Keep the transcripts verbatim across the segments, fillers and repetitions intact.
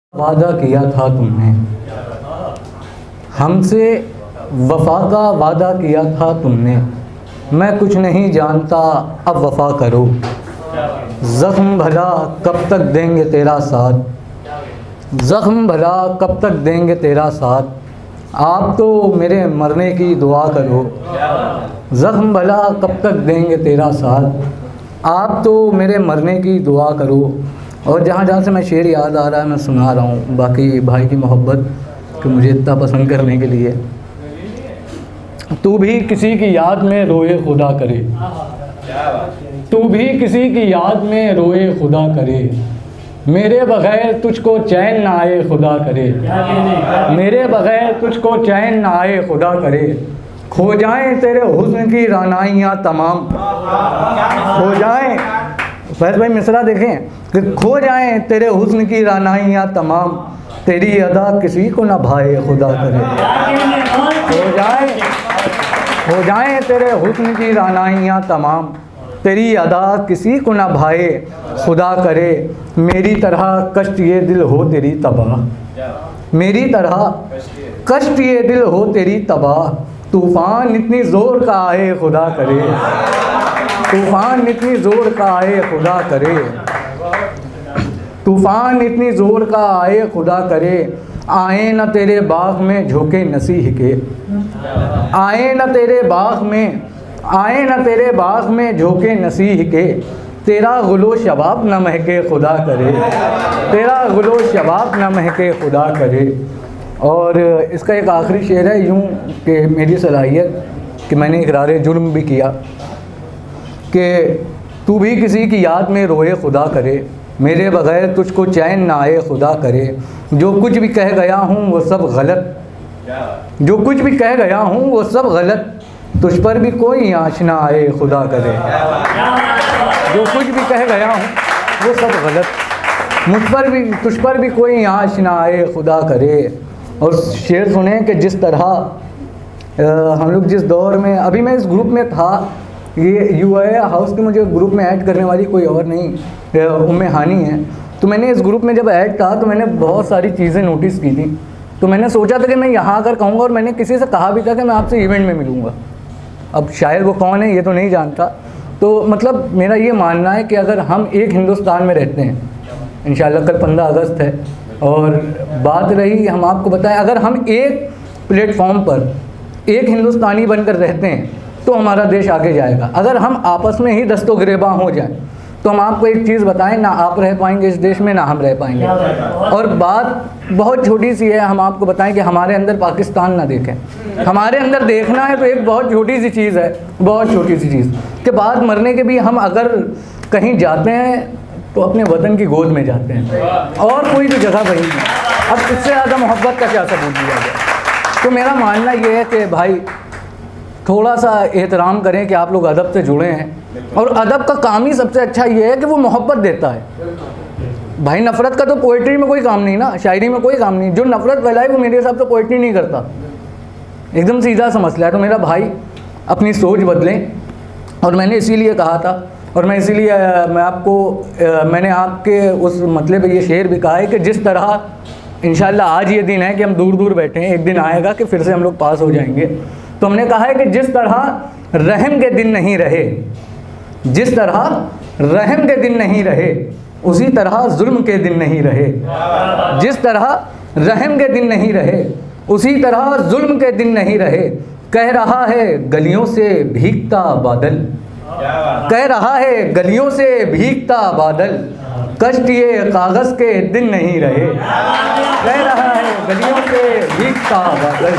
वादा किया था तुमने, हमसे वफा का वादा किया था तुमने। मैं कुछ नहीं जानता अब वफा करो। ज़ख्म भला कब तक देंगे तेरा साथ, ज़ख्म भला कब तक देंगे तेरा साथ। आप तो मेरे मरने की दुआ करो। ज़ख्म भला कब तक देंगे तेरा साथ, आप तो मेरे मरने की दुआ करो। और जहाँ जहाँ से मैं शेर याद आ रहा है मैं सुना रहा हूँ। बाकी भाई की मोहब्बत कि मुझे इतना पसंद करने के लिए। तू भी किसी की याद में रोए खुदा करे, तू भी किसी की याद में रोए खुदा करे। मेरे बग़ैर तुझको चैन ना आए खुदा करे, मेरे बग़ैर तुझको चैन ना आए खुदा करे। खो जाएं तेरे हुस्न की रानाइयाँ तमाम, खो जाएं फैज़ भाई मिसरा देखें कि खो जाएं तेरे हुस्न की रानाइयाँ तमाम। तेरी अदा किसी को ना भाए खुदा करे। हो जाए हो जाएं तेरे हुस्न की रानाइयाँ तमाम। तेरी अदा किसी को ना भाए खुदा करे। मेरी तरह कष्ट ये दिल हो तेरी तबाह, मेरी तरह कष्ट ये दिल हो तेरी तबाह। तूफ़ान इतनी ज़ोर का आए खुदा करे, तूफ़ान इतनी ज़ोर का आए खुदा करे। तूफ़ान इतनी ज़ोर का आए खुदा करे। आए न तेरे बाग में झोंके नसीह के, आए न तेरे बाग में, आए न तेरे बाग में झोंके नसीह के। तेरा गुलो शबाब न महके खुदा करे, तेरा गुलो शबाब न महके खुदा करे। और इसका एक आखिरी शेर है यूँ कि मेरी सलाहियत कि मैंने इकरार जुर्म भी किया कि तू भी किसी की याद में रोए खुदा करे। मेरे बग़ैर तुझको चैन ना आए खुदा करे। जो कुछ भी कह गया हूँ वो सब गलत, जो कुछ भी कह गया हूँ वो सब गलत। तुझ पर भी कोई आँच ना आए खुदा करे। जो कुछ भी कह गया हूँ वो सब गलत, मुझ पर भी तुझ पर भी कोई आँच ना आए खुदा करे। और शेर सुने कि जिस तरह हम लोग जिस दौर में, अभी मैं इस ग्रुप में था, ये यू आई हाउस के मुझे ग्रुप में ऐड करने वाली कोई और नहीं उम्मे हानी है। तो मैंने इस ग्रुप में जब ऐड था तो मैंने बहुत सारी चीज़ें नोटिस की थी। तो मैंने सोचा था कि मैं यहाँ आकर कहूँगा, और मैंने किसी से कहा भी था कि मैं आपसे इवेंट में मिलूँगा। अब शायद वो कौन है ये तो नहीं जानता। तो मतलब मेरा ये मानना है कि अगर हम एक हिंदुस्तान में रहते हैं, इंशाल्लाह कल पंद्रह अगस्त है, और बात रही हम आपको बताएं, अगर हम एक प्लेटफॉर्म पर एक हिंदुस्तानी बनकर रहते हैं तो हमारा देश आगे जाएगा। अगर हम आपस में ही दस्तो गिरेबां हो जाएं तो हम आपको एक चीज़ बताएं, ना आप रह पाएंगे इस देश में, ना हम रह पाएंगे। और बात बहुत छोटी सी है, हम आपको बताएं कि हमारे अंदर पाकिस्तान ना देखें। हमारे अंदर देखना है तो एक बहुत छोटी सी चीज़ है, बहुत छोटी सी चीज़ कि बाद मरने के भी हम अगर कहीं जाते हैं तो अपने वतन की गोद में जाते हैं, और कोई भी जगह वही नहीं। अब इससे ज़्यादा मोहब्बत का क्या सबूत दिया जाए। तो मेरा मानना ये है कि भाई थोड़ा सा एहतराम करें कि आप लोग अदब से जुड़े हैं, और अदब का काम ही सबसे अच्छा ये है कि वो मोहब्बत देता है। भाई नफ़रत का तो पोइट्री में कोई काम नहीं ना, शायरी में कोई काम नहीं। जो नफ़रत फैलाए वो मेरे हिसाब से पोइट्री नहीं करता, एकदम सीधा सा मसला है। तो मेरा भाई अपनी सोच बदलें, और मैंने इसीलिए कहा था, और मैं इसीलिए मैं आपको मैंने आपके उस मतलब ये शेर भी कहा है कि जिस तरह इंशाल्लाह आज ये दिन है कि हम दूर दूर बैठे हैं, एक दिन आएगा कि फिर से हम लोग पास हो जाएंगे। तो हमने कहा है कि जिस तरह रहम के दिन नहीं रहे, जिस तरह रहम के दिन नहीं रहे, उसी तरह जुल्म के दिन नहीं रहे। जिस तरह रहम के दिन नहीं रहे, उसी तरह जुल्म के दिन नहीं रहे। कह रहा है गलियों से भीगता बादल, कह रहा है गलियों से भीगता बादल। कष्ट ये कागज़ के दिन नहीं रहे। कह रहा है गलियों से भीगता बादल,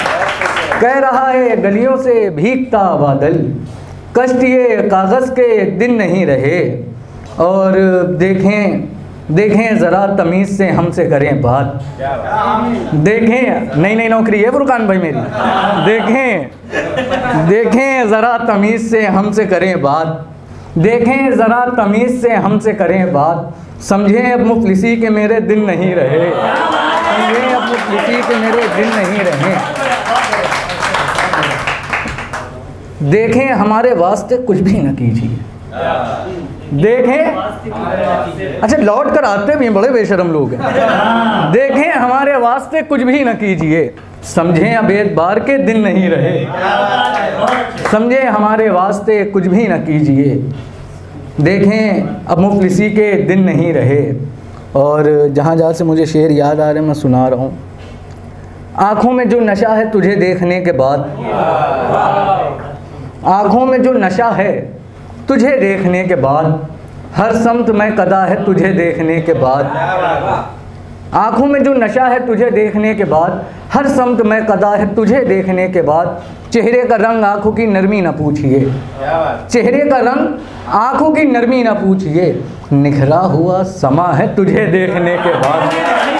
कह रहा है गलियों से भीगता बादल। कष्ट ये कागज़ के दिन नहीं रहे। और देखें देखें ज़रा तमीज़ से हमसे करें बात। देखें नई नई नौकरी है फुरकान भाई मेरी। देखें देखें ज़रा तमीज़ से हमसे करें बात। देखें ज़रा तमीज़ से हमसे करें बात। समझें अब मुफलिसी के मेरे दिन नहीं रहे, समझें अब मुफलिसी के मेरे दिन नहीं रहे। देखें हमारे वास्ते कुछ भी न कीजिए, देखें, अच्छा लौट कर आते भी हैं, बड़े बेशरम लोग हैं। देखें हमारे वास्ते कुछ भी न कीजिए, समझें अब एतबार के दिन नहीं रहे। समझें हमारे वास्ते कुछ भी न कीजिए, देखें अब मुफलिसी के दिन नहीं रहे। और जहाँ जहाँ से मुझे शेर याद आ रहे हैं मैं सुना रहा हूँ। आँखों में जो नशा है तुझे देखने के बाद, आँखों में जो नशा है तुझे देखने के बाद, हर समत में कदा है तुझे देखने के बाद। आँखों में जो नशा है तुझे देखने के बाद, हर समत में कदा है तुझे देखने के बाद। चेहरे का रंग आँखों की नरमी ना पूछिए, चेहरे का रंग आँखों की नरमी ना पूछिए, निखरा हुआ समा है तुझे देखने के बाद।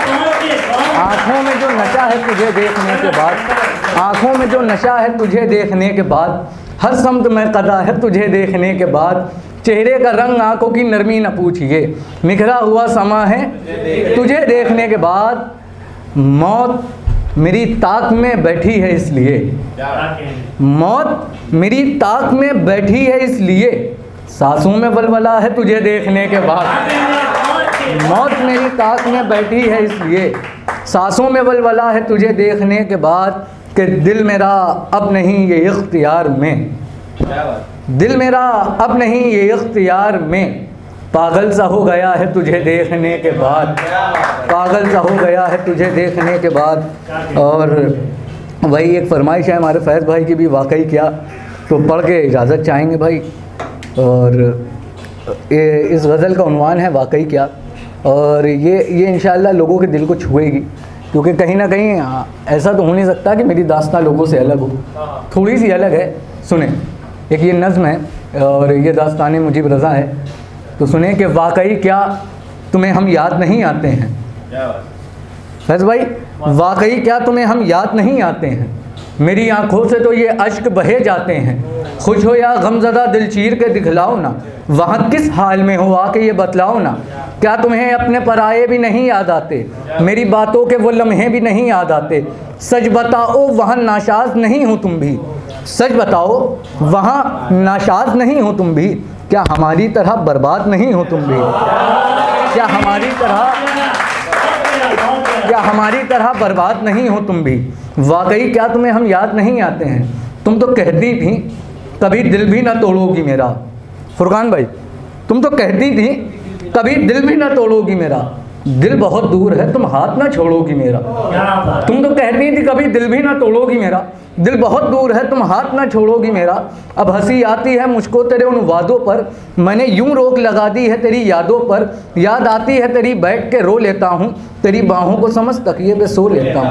आँखों में जो नशा है तुझे देखने के बाद, आँखों में जो नशा है तुझे देखने के बाद, हर समत में कदा है तुझे देखने के बाद। चेहरे का रंग आँखों की नरमी न पूछिए, निखरा हुआ समा है तुझे देखने के बाद। मौत मेरी ताक में बैठी है इसलिए, मौत मेरी ताक में बैठी है इसलिए, सांसों में वलवला है तुझे देखने के बाद। मौत मेरी ताक में बैठी है इसलिए, सांसों में वलवला है तुझे देखने के बाद। कि दिल मेरा अब नहीं ये इख्तियार में, दिल मेरा अब नहीं ये इख्तियार में, पागल सा हो गया है तुझे देखने के बाद, पागल सा हो गया है तुझे देखने के बाद। और वही एक फरमाइश है हमारे फैज़ भाई की भी, वाकई क्या, तो पढ़ के इजाज़त चाहेंगे भाई। और ये इस गज़ल का उन्वान है वाकई क्या, और ये ये इंशाअल्लाह लोगों के दिल को छुएगी, क्योंकि कहीं ना कहीं ऐसा तो हो नहीं सकता कि मेरी दास्तां लोगों से अलग हो, थोड़ी सी अलग है। सुने, एक ये नज़्म है और ये दास्तान मुजीब रज़ा है, तो सुने कि वाकई क्या तुम्हें हम याद नहीं आते हैं। फैज़ भाई, वाकई क्या तुम्हें हम याद नहीं आते हैं, मेरी आंखों से तो ये अश्क बहे जाते हैं। खुश हो या गमज़दा दिल चीर के दिखलाओ ना, वहाँ किस हाल में हो आके ये बतलाओ ना। क्या तुम्हें अपने पराये भी नहीं याद आते, मेरी बातों के वो लम्हे भी नहीं याद आते। सच बताओ वहाँ नाशाज नहीं हो तुम भी, सच बताओ वहाँ नाशाज नहीं हो तुम भी। क्या हमारी तरह बर्बाद नहीं हो तुम भी, क्या हमारी तरह क्या हमारी तरह बर्बाद नहीं हो तुम भी। वाकई क्या तुम्हें हम याद नहीं आते हैं, तुम तो कहती थी कभी दिल भी ना तोड़ोगी मेरा। फुरकान भाई, तुम तो कहती थी कभी दिल भी ना तोड़ोगी मेरा, दिल बहुत दूर है तुम हाथ ना छोड़ोगी मेरा। तुम तो कहती थी कभी दिल भी ना तोड़ोगी मेरा, दिल बहुत दूर है तुम हाथ ना छोड़ोगी मेरा। अब हंसी आती है मुझको तेरे उन वादों पर, मैंने यूं रोक लगा दी है तेरी यादों पर। याद आती है तेरी बैठ के रो लेता हूँ, तेरी बाहों को समझ तकिए पे सो लेता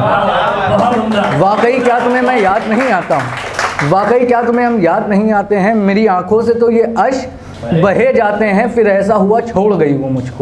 हूँ। वाकई क्या तुम्हें मैं याद नहीं आता हूँ, वाकई क्या तुम्हें हम याद नहीं आते हैं, मेरी आंखों से तो ये अश्क बहे जाते हैं। फिर ऐसा हुआ छोड़ गई वो मुझको,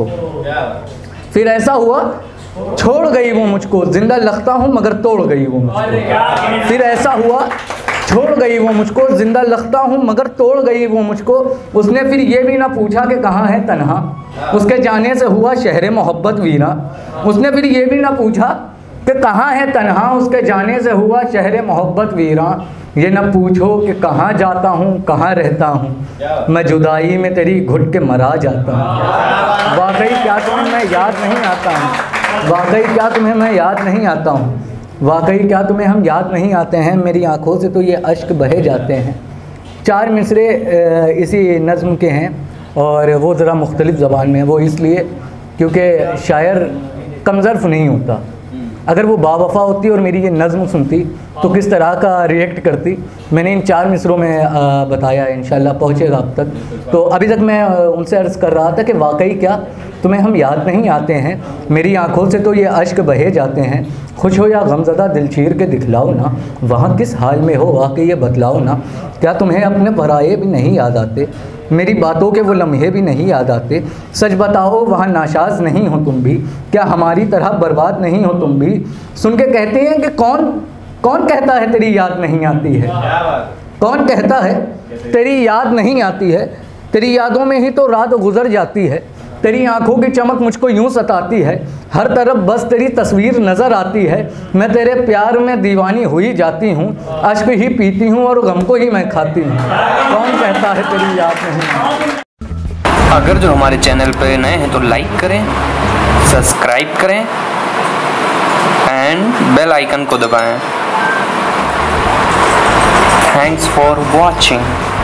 फिर ऐसा हुआ छोड़ गई वो मुझको, जिंदा लगता हूँ मगर तोड़ गई वो मुझको। फिर ऐसा हुआ छोड़ गई वो मुझको, जिंदा लगता हूँ मगर तोड़ गई वो मुझको। उसने फिर ये भी ना पूछा कि कहाँ है तन्हा, उसके जाने से हुआ शहर मोहब्बत वीरा। उसने फिर ये भी ना पूछा कि कहाँ है तन्हा, उसके जाने से हुआ शहर मोहब्बत वीरा। ये न पूछो कि कहाँ जाता हूँ कहाँ रहता हूँ, मैं जुदाई में तेरी घुट के मरा जाता हूँ। वाकई क्या तुम्हें मैं याद नहीं आता हूँ, वाकई क्या तुम्हें मैं याद नहीं आता हूँ, वाकई क्या तुम्हें हम याद नहीं आते हैं, मेरी आँखों से तो ये अश्क बहे जाते हैं। चार मिसरे इसी नज़्म के हैं और वो ज़रा मुख्तलिफ़ ज़बान में है। वो इसलिए क्योंकि शायर कमज़र्फ़ नहीं होता। अगर वो बावफ़ा होती और मेरी ये नज़्म सुनती तो किस तरह का रिएक्ट करती, मैंने इन चार मिसरों में बताया है, इंशाल्लाह पहुँचेगा अब तक। तो अभी तक मैं उनसे अर्ज़ कर रहा था कि वाकई क्या तुम्हें हम याद नहीं आते हैं, मेरी आंखों से तो ये अश्क बहे जाते हैं। खुश हो या गमज़दा दिल चीर के दिखलाओ ना, वहाँ किस हाल में हो वाकई ये बतलाओ ना। क्या तुम्हें अपने पराये भी नहीं याद आते, मेरी बातों के वो लम्हे भी नहीं याद आते। सच बताओ वहाँ नाशाज नहीं हो तुम भी, क्या हमारी तरह बर्बाद नहीं हो तुम भी। सुन के कहते हैं कि कौन कौन कहता है तेरी याद नहीं आती है, कौन कहता है तेरी याद नहीं आती है। तेरी यादों में ही तो रात गुजर जाती है, तेरी आंखों की चमक मुझको यूं सताती है। हर तरफ बस तेरी तस्वीर नज़र आती है, मैं तेरे प्यार में दीवानी हुई जाती हूँ। अश्क ही पीती हूँ और गम को ही मैं खाती हूँ, कौन कहता है तेरी याद नहीं। अगर जो हमारे चैनल पे नए हैं तो लाइक करें, सब्सक्राइब करें एंड बेल आइकन को दबाएं। Thanks for watching.